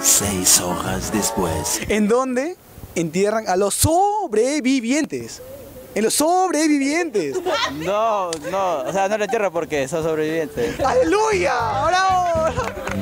6 hojas después. ¿En dónde entierran a los sobrevivientes? En los sobrevivientes. No, o sea, no lo entierro porque son sobrevivientes. ¡Aleluya! ¡Bravo!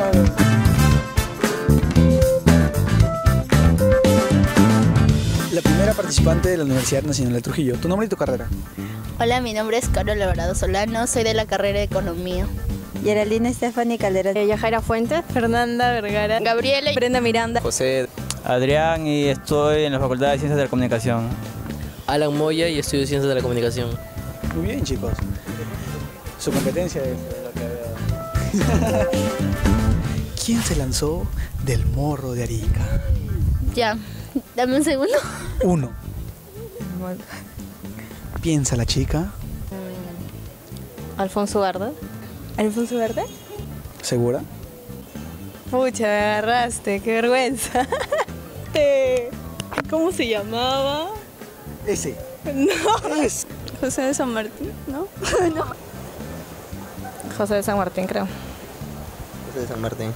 La primera participante de la Universidad Nacional de Trujillo. ¿Tu nombre y tu carrera? Hola, mi nombre es Carol Alvarado Solano, soy de la carrera de Economía. Geraldine Stephanie Caldera. Yajaira Fuentes. Fernanda Vergara. Gabriela. Brenda Miranda. José. Adrián, y estoy en la Facultad de Ciencias de la Comunicación. Alan Moya y estudio Ciencias de la Comunicación. Muy bien, chicos. Su competencia es lo que veo. ¿Quién se lanzó del Morro de Arica? Ya, dame un segundo. 1. Piensa la chica. Alfonso Garda. ¿Alfonso Verde? ¿Segura? Pucha, me agarraste, qué vergüenza. ¿Cómo se llamaba? Ese. No. Es. José de San Martín, ¿no? No. José de San Martín, creo. José de San Martín.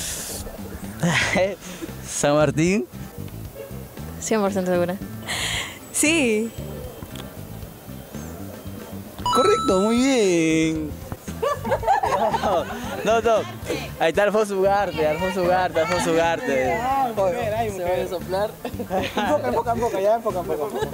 San Martín. 100% segura. Sí. Correcto, muy bien. No. Ahí está Alfonso Ugarte. ¿Se va a soplar? Enfoca.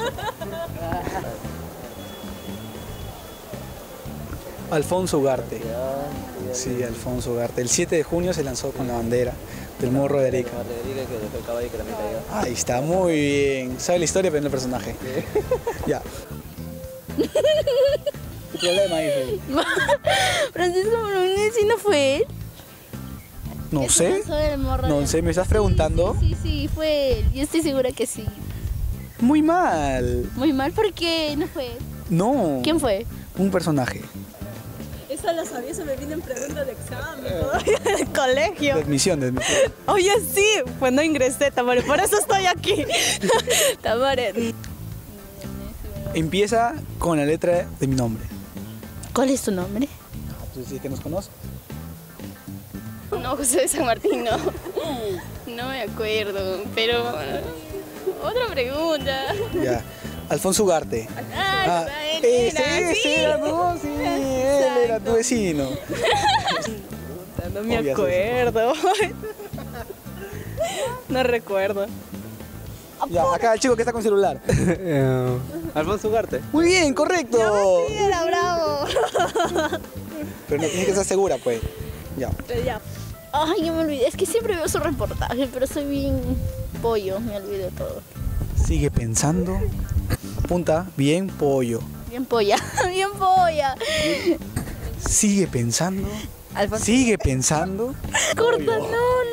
Alfonso Ugarte. Sí, Alfonso Ugarte. El 7 de junio se lanzó con la bandera del Morro de Arica. Ahí está, muy bien. Sabe la historia, pero no el personaje. Ya. ¿Qué problema dice? Francisco Brunesi, ¿no fue él? No ¿Que se sé. lanzó del Morro de No sé, ¿me estás preguntando? Sí, fue él. Yo estoy segura que sí. Muy mal. Muy mal, ¿por qué no fue él? No. ¿Quién fue? Un personaje. Eso lo sabía, eso me viene en preguntas de examen todavía en el colegio. De admisión. Oye, sí, pues no ingresé, Tamare, por eso estoy aquí. Tamare. Empieza con la letra de mi nombre. ¿Cuál es tu nombre? ¿Tú dices que nos conoces? No, José de San Martín, no. No me acuerdo, pero... Otra pregunta. Ya. Alfonso Ugarte. Ese era tú, sí, él era tu vecino. No me acuerdo. No recuerdo. Ya, acá el chico que está con celular. Alfonso Ugarte. Muy bien, correcto. Sí, era bravo. Pero no tienes que estar segura, pues. Ya. Ya. Ay, yo me olvidé. Es que siempre veo su reportaje, pero soy bien pollo. Me olvido todo. Sigue pensando. Apunta, bien pollo. Bien polla. Bien polla. Sigue pensando. Alfonso. Sigue pensando. Corta, no.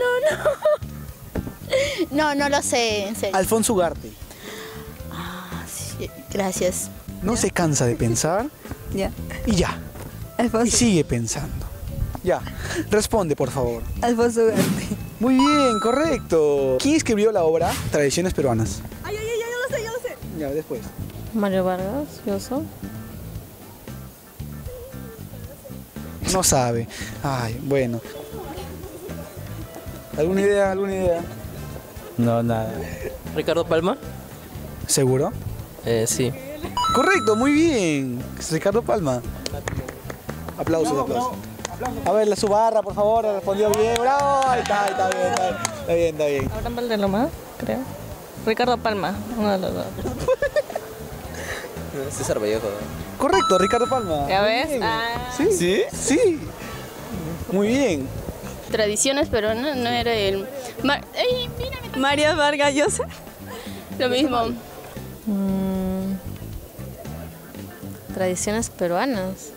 No lo sé, en serio. Alfonso Ugarte. Sí, gracias. No se cansa de pensar Ya. y ya. Y Alfonso. sigue pensando. Ya. Responde, por favor. Alfonso Verde. Muy bien, correcto. ¿Quién escribió la obra Tradiciones Peruanas? Ay, yo lo sé. Ya, después. Mario Vargas, Llosa. No sabe. Ay, bueno. ¿Alguna idea? No, nada. Ricardo Palma. ¿Seguro? Sí. Correcto, muy bien. Ricardo Palma. Aplausos. A ver, su barra, por favor, respondió bien. ¡Bravo! Ahí está bien. Abraham Valdelomar, creo. Ricardo Palma, uno de los dos. César Vallejo. Correcto, Ricardo Palma. ¿Ya Muy ves? bien. Ah. ¿Sí? Sí. Muy bien. Tradiciones peruanas, no era él. ¡Ey, mírame! Mario Vargas Llosa. Lo mismo. Tradiciones peruanas.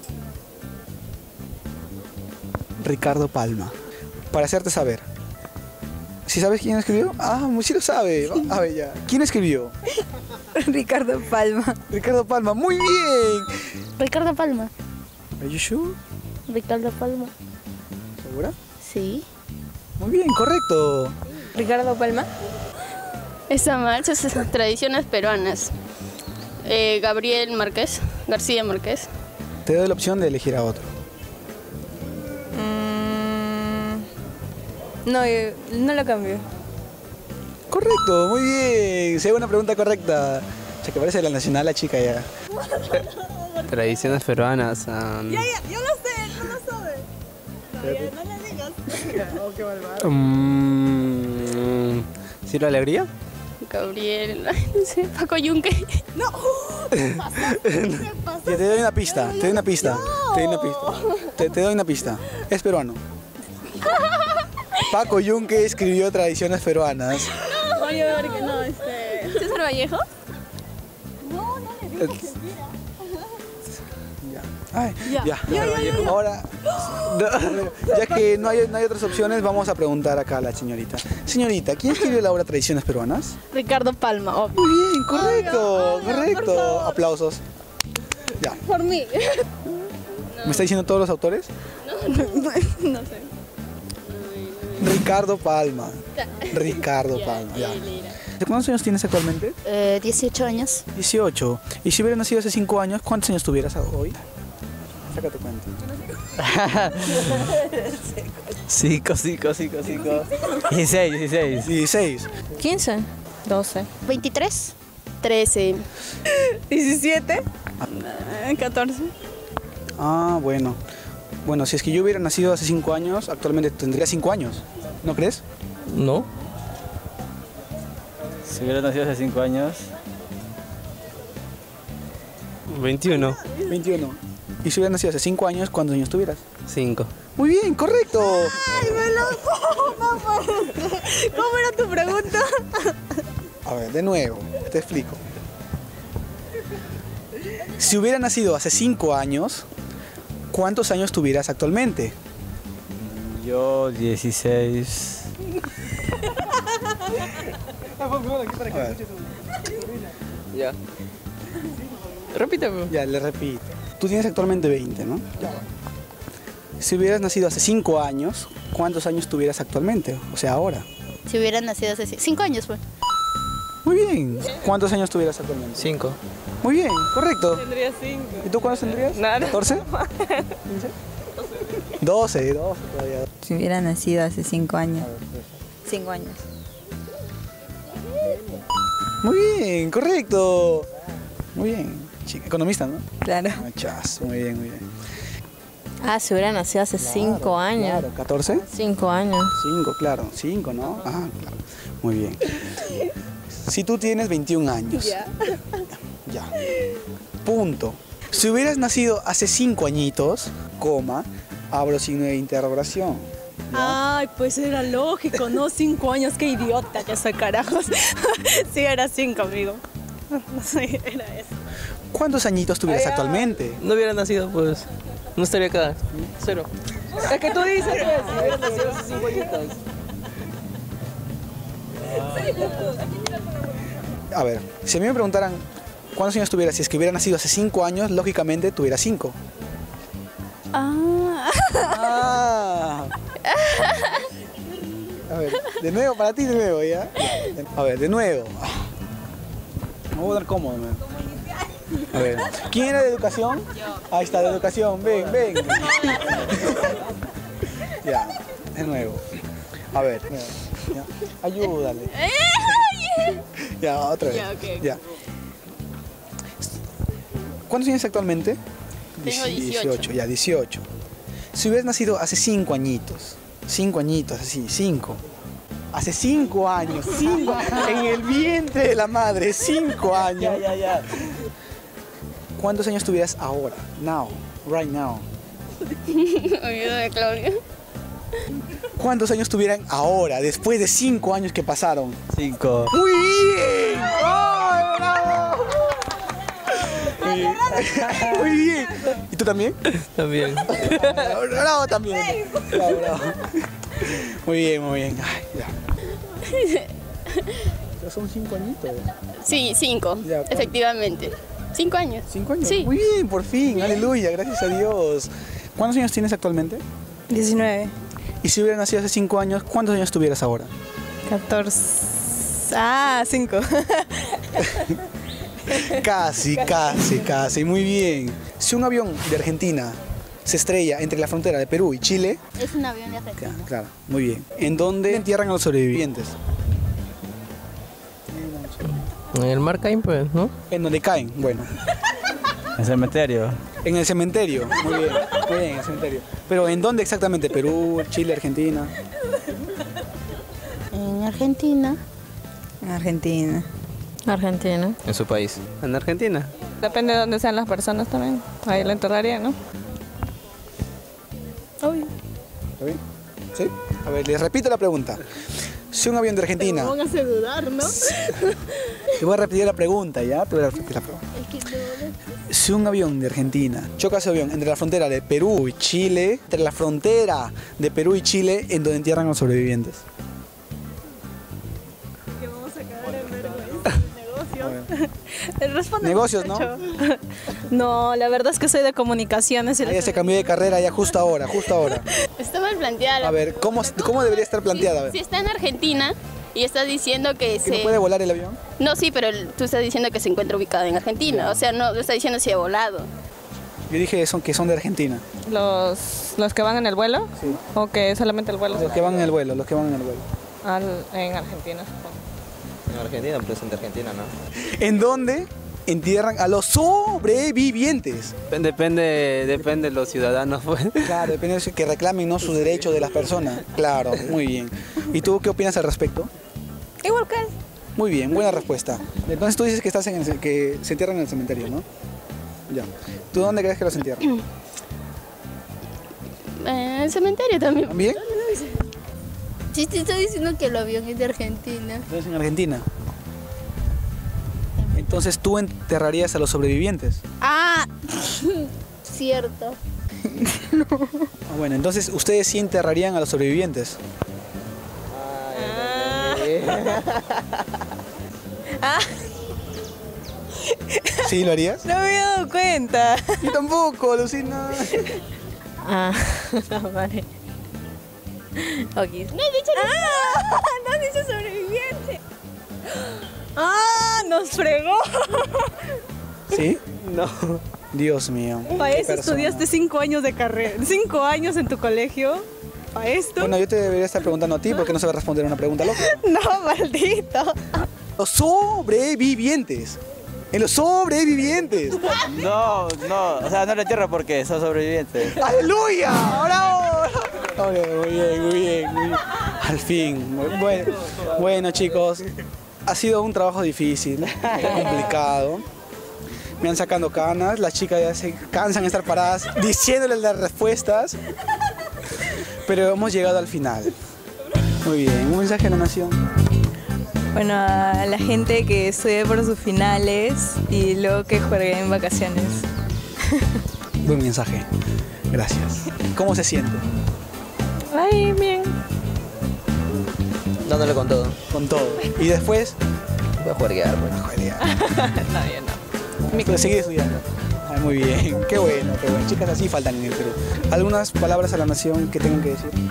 Ricardo Palma. Para hacerte saber. ¿Sí sabes quién escribió? Ah, sí lo sabe. A ver ya. ¿Quién escribió? Ricardo Palma. Ricardo Palma. Muy bien. Ricardo Palma. ¿Are you sure? Ricardo Palma. ¿Segura? Sí. Muy bien, correcto. Ricardo Palma. Está mal, esas tradiciones peruanas. Gabriel Márquez, García Márquez. Te doy la opción de elegir a otro. No, no lo cambio. Correcto, muy bien. Segunda pregunta correcta. O que parece la nacional la chica ya. Tradiciones peruanas. Yo lo sé, no lo sabe. No le digas. ¿Ciro Alegría? Gabriel, no sé, Paco Yunque. Ya, te doy una pista, te doy una pista. Te doy una pista. Te doy una pista. Es peruano. Paco Yunque escribió Tradiciones peruanas. Oye, a ver que no, ¿César Vallejo? Ay, ya. Ahora, ya que no hay otras opciones, vamos a preguntar acá a la señorita. Señorita, ¿quién escribió la obra Tradiciones peruanas? Ricardo Palma, obvio. Muy bien, correcto. Aplausos. Ya. Por mí. ¿Me está diciendo todos los autores? No sé. Ricardo Palma, ya. ¿De cuántos años tienes actualmente? 18 años. 18. ¿Y si hubieras nacido hace 5 años, cuántos años tuvieras hoy? Saca tu cuenta. 5. 16. 16. 15. 12. 23. 13. 17. 14. Ah, bueno. Bueno, si es que yo hubiera nacido hace 5 años, actualmente tendría 5 años. ¿No crees? No. Si hubiera nacido hace 5 años. 21. 21. Y si hubieras nacido hace 5 años, ¿cuántos años tuvieras? 5. Muy bien, correcto. ¡Ay, me lo ¿Cómo era tu pregunta? A ver, de nuevo, te explico. Si hubiera nacido hace 5 años, ¿cuántos años tuvieras actualmente? Yo 16. Ya. Repíteme. Ya, le repito. Tú tienes actualmente 20, ¿no? Si hubieras nacido hace 5 años, ¿cuántos años tuvieras actualmente? O sea, ahora. Si hubiera nacido hace 5 años, pues. Muy bien. ¿Cuántos años tuvieras actualmente? 5. Muy bien, correcto. Tendría 5. ¿Y tú cuántos tendrías? Nada. ¿14? ¿15? 12 todavía. Si hubiera nacido hace 5 años. 5 años. Muy bien, correcto. Muy bien. Chica, economista, ¿no? Claro. Machas, muy bien. Ah, si hubiera nacido hace 5 años. Claro, ¿14? 5 años. 5, claro. 5, ¿no? Ah, claro. Muy bien. Si tú tienes 21 años. Ya. Punto. Si hubieras nacido hace 5 añitos, coma, abro signo de interrogación. Ay, pues era lógico, ¿no? 5 años, qué idiota que soy, carajos. Sí, era 5, amigo. Sí, era eso. ¿Cuántos añitos tuvieras actualmente? No hubiera nacido, pues. No estaría acá. 0. Es que tú dices, pues. Si hubiera nacido hace 5 añitos. A ver, si a mí me preguntaran cuántos años tuvieras, si es que hubiera nacido hace 5 años, lógicamente tuviera 5. Ah. A ver, de nuevo, para ti de nuevo, ¿ya? A ver, de nuevo. Me voy a dar cómodo, man. A ver, ¿quién era de educación? Ahí está, de educación, ven. Ya, de nuevo. A ver, ya. Ayúdale. Ya, otra vez. Ya, ok. Ya. ¿Cuántos tienes actualmente? Tengo 18. Ya, 18. Si hubieras nacido hace 5 añitos, 5 añitos, así, 5. Hace 5 años, 5, en el vientre de la madre, 5 años. Ya. ¿Cuántos años tuvieras ahora? Right now. Ayúdame, Claudia. ¿Cuántos años tuvieran ahora, después de 5 años que pasaron? 5. ¡Muy bien! ¡Ay, bravo! Muy bien. ¿Y tú también? También. Bravo también. Bravo. Muy bien. Ay, ya. Ya son 5 añitos. Sí, 5, Ya, efectivamente. 5 años. 5 años. Sí. Muy bien, por fin. Aleluya, gracias a Dios. ¿Cuántos años tienes actualmente? 19. Y si hubieras nacido hace 5 años, ¿cuántos años tuvieras ahora? 14. Ah, 5. Casi. Muy bien. Si un avión de Argentina se estrella entre la frontera de Perú y Chile? Es un avión de Argentina. Claro, muy bien. ¿En dónde entierran a los sobrevivientes? En el mar Caín, pues, ¿no? En donde caen, bueno. En el cementerio. En el cementerio, muy bien, en el cementerio. Pero ¿en dónde exactamente? ¿Perú, Chile, Argentina? En Argentina. En Argentina. Argentina. En su país. En Argentina. Depende de dónde sean las personas también. Ahí la enterrarían, ¿no? Obvio. ¿Está bien? ¿Sí? A ver, les repito la pregunta. Si un avión de Argentina... Me hace dudar, ¿no? Te voy a repetir la pregunta, ¿ya? Te voy a repetir la pregunta. Si un avión de Argentina choca su avión entre la frontera de Perú y Chile, entre la frontera de Perú y Chile, en donde entierran a los sobrevivientes. Que vamos a quedar en vergüenza. Negocios. Responde, Negocios, muchacho. No, la verdad es que soy de comunicaciones. Y Ella se cambió de carrera ya justo ahora, justo ahora. Está mal planteada. A ver, ¿cómo debería estar planteada? A ver. Si está en Argentina y estás diciendo que ¿Que no puede volar el avión? No, sí, pero tú estás diciendo que se encuentra ubicada en Argentina. O sea, no está diciendo si ha volado. Yo dije que son de Argentina. ¿Los que van en el vuelo? Sí. ¿O que solamente el vuelo? Los que van en el vuelo, los que van en el vuelo. En Argentina, supongo. En Argentina, pues en Argentina, ¿no? ¿En dónde entierran a los sobrevivientes? Depende de los ciudadanos, pues. Claro, depende de que reclamen, ¿no?, sus derechos de las personas. Claro, muy bien. ¿Y tú qué opinas al respecto? Igual que él. Muy bien, buena respuesta. Entonces tú dices que que se entierran en el cementerio, ¿no? Ya. ¿Tú dónde crees que los entierran? En el cementerio también. ¿También? Sí, te estoy diciendo que el avión es de Argentina. Entonces en Argentina. Entonces tú enterrarías a los sobrevivientes. Ah, cierto. Ah, bueno, entonces ustedes sí enterrarían a los sobrevivientes. ¿Sí lo harías? No me había dado cuenta. Yo tampoco, Lucina. Ah, no, vale. Ok. No has dicho sobreviviente. ¡Ah! ¡Nos fregó! ¿Sí? No. Dios mío. Para qué eso persona. estudiaste 5 años de carrera. 5 años en tu colegio. ¿Para esto? Bueno, yo te debería estar preguntando a ti porque no sabes responder a una pregunta loca. No, maldito. Los sobrevivientes. En los sobrevivientes. No, o sea, no lo entierro porque son sobrevivientes. ¡Aleluya! ¡Bravo! Muy bien. Al fin. Bueno, chicos, ha sido un trabajo difícil, complicado. Me han sacado canas, las chicas ya se cansan de estar paradas diciéndoles las respuestas. Pero hemos llegado al final. Muy bien, un mensaje a la nación. Bueno, a la gente que estudie por sus finales y luego que juegue en vacaciones. Buen mensaje. Gracias. ¿Cómo se siente? Ay, bien. Dándole con todo. Con todo. Y después, Voy a jugar, pues. No, yo no. pero seguir estudiando. Ay, muy bien. Qué bueno. Chicas así faltan en el Perú. ¿Algunas palabras a la nación que tengan que decir?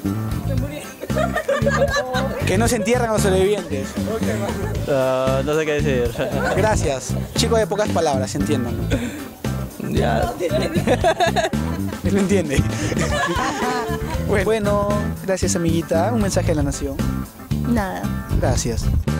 Que no se entierran a los sobrevivientes. No sé qué decir. Gracias. Chico de pocas palabras, entiendan. Ya. Él lo entiende. Bueno, gracias amiguita. Un mensaje a la nación. Nada. Gracias.